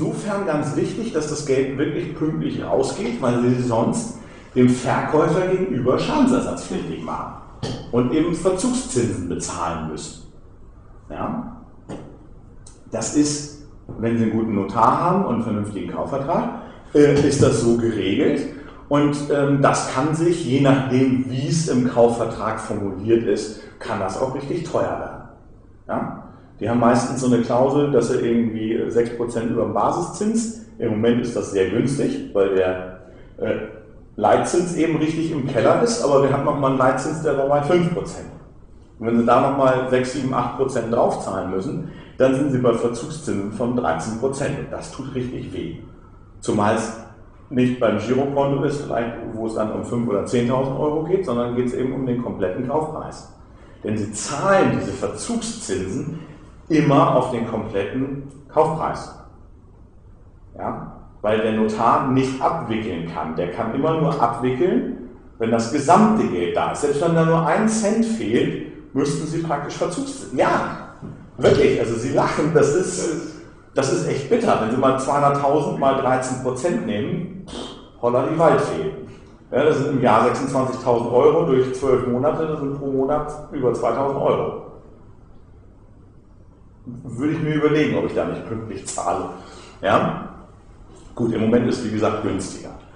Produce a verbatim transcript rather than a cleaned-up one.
insofern ganz wichtig, dass das Geld wirklich pünktlich rausgeht, weil Sie sonst dem Verkäufer gegenüber schadensersatzpflichtig machen und eben Verzugszinsen bezahlen müssen. Ja? Das ist, wenn Sie einen guten Notar haben und einen vernünftigen Kaufvertrag, äh, ist das so geregelt. Und ähm, das kann sich, je nachdem, wie es im Kaufvertrag formuliert ist, kann das auch richtig teuer werden. Ja? Die haben meistens so eine Klausel, dass sie irgendwie sechs Prozent über dem Basiszins, im Moment ist das sehr günstig, weil der äh, Leitzins eben richtig im Keller ist, aber wir haben nochmal einen Leitzins, der war bei fünf Prozent. Und wenn Sie da nochmal sechs, sieben, acht Prozent draufzahlen müssen, dann sind Sie bei Verzugszinsen von dreizehn Prozent und das tut richtig weh. Zumal es nicht beim Girokonto ist, vielleicht, wo es dann um fünftausend oder zehntausend Euro geht, sondern geht es eben um den kompletten Kaufpreis. Denn Sie zahlen diese Verzugszinsen immer auf den kompletten Kaufpreis. Ja? Weil der Notar nicht abwickeln kann. Der kann immer nur abwickeln, wenn das gesamte Geld da ist. Selbst wenn da nur ein Cent fehlt, müssten Sie praktisch Verzugszinsen. Ja, wirklich. Also Sie lachen, das ist, das ist echt bitter. Wenn Sie mal zweihunderttausend mal dreizehn Prozent nehmen, holla die Waldfee. Ja, das sind im Jahr sechsundzwanzigtausend Euro durch zwölf Monate, das sind pro Monat über zweitausend Euro. Würde ich mir überlegen, ob ich da nicht pünktlich zahle. Ja? Gut, im Moment ist wie gesagt günstiger.